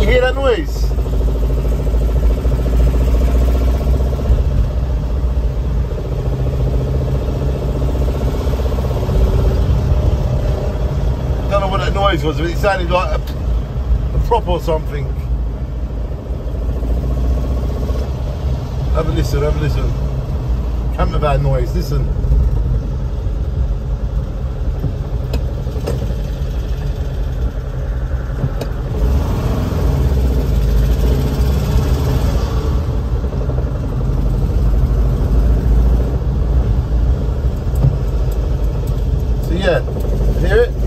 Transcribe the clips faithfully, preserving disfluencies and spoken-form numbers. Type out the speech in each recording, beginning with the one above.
hear that noise? Don't know what that noise was, but it sounded like a, a prop or something. Have a listen, have a listen. Camper van noise, listen. So yeah, hear it?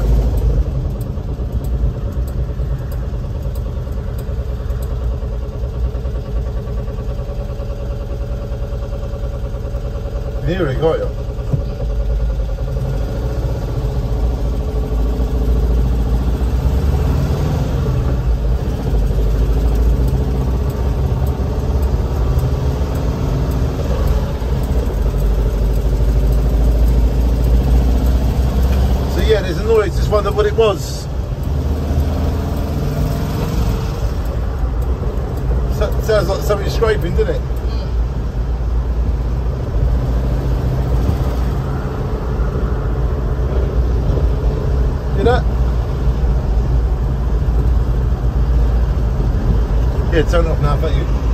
Hear it, got you? So yeah, there's a noise, just wondered what it was. So, sounds like something scraping, doesn't it? Hear that? Yeah, turn it off now, thank you.